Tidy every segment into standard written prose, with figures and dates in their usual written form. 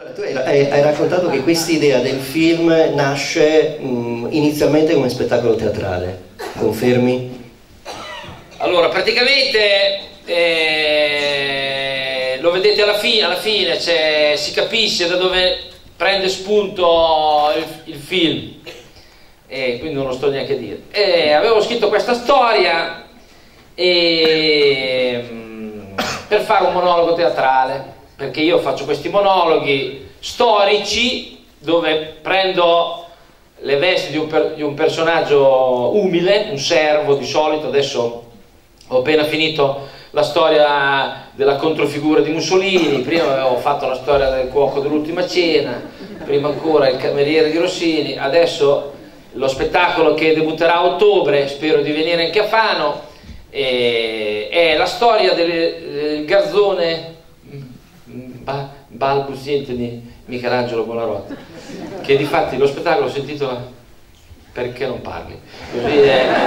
Tu hai raccontato che questa idea del film nasce inizialmente come spettacolo teatrale, confermi? Allora, praticamente lo vedete alla fine si capisce da dove prende spunto il film, e quindi non lo sto neanche a dire. Avevo scritto questa storia per fare un monologo teatrale, perché io faccio questi monologhi storici dove prendo le vesti di un personaggio umile, un servo di solito. Adesso ho appena finito la storia della controfigura di Mussolini, prima avevo fatto la storia del cuoco dell'ultima cena, prima ancora il cameriere di Rossini, adesso lo spettacolo che debutterà a ottobre, spero di venire anche a Fano, è la storia del garzone balbuziente di Michelangelo Buonarroti, che difatti lo spettacolo si intitola Perché non parli? Così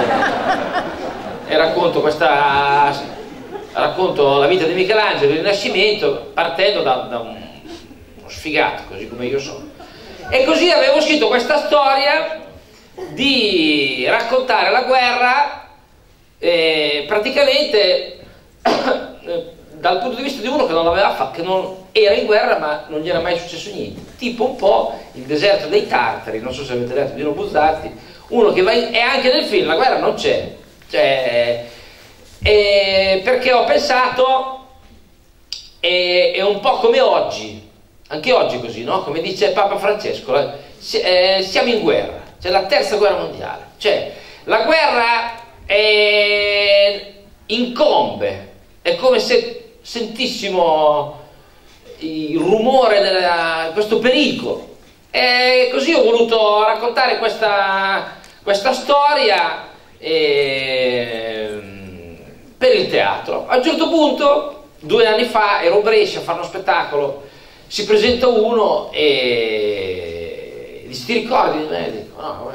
racconto la vita di Michelangelo, il Rinascimento, partendo da uno sfigato, così come io sono. E così avevo scritto questa storia di raccontare la guerra praticamente dal punto di vista di uno che non l'aveva fatto, che non era in guerra ma non gli era mai successo niente, tipo un po' il deserto dei Tartari, non so se avete letto Dino Buzzati, uno che va e anche nel film la guerra non c'è, perché ho pensato è un po' come oggi, anche oggi così, no? Come dice Papa Francesco, siamo in guerra, c'è la terza guerra mondiale, cioè la guerra incombe, è come se sentissimo il rumore di questo pericolo, e così ho voluto raccontare questa storia per il teatro. A un certo punto, 2 anni fa, ero a Brescia a fare uno spettacolo, si presenta uno e dice: ti ricordi di me? Dico: no,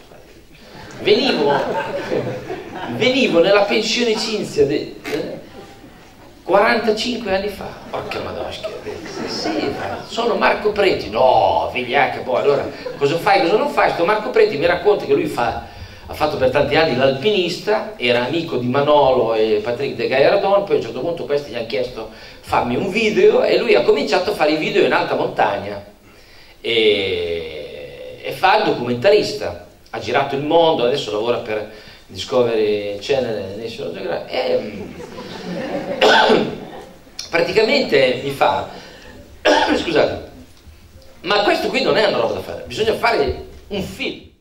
venivo nella pensione Cinzia 45 anni fa. Porca madonna, sì, sono Marco Preti. No, vigliacca, poi allora cosa fai, cosa non fai? Sto Marco Preti mi racconta che lui ha fatto per tanti anni l'alpinista, era amico di Manolo e Patrick de Gaillardon, poi a un certo punto questi gli hanno chiesto fammi un video e lui ha cominciato a fare i video in alta montagna e fa il documentarista, ha girato il mondo, adesso lavora per Discovery Channel National Geographic, e praticamente mi fa scusate, ma questo qui non è una roba da fare, bisogna fare un film.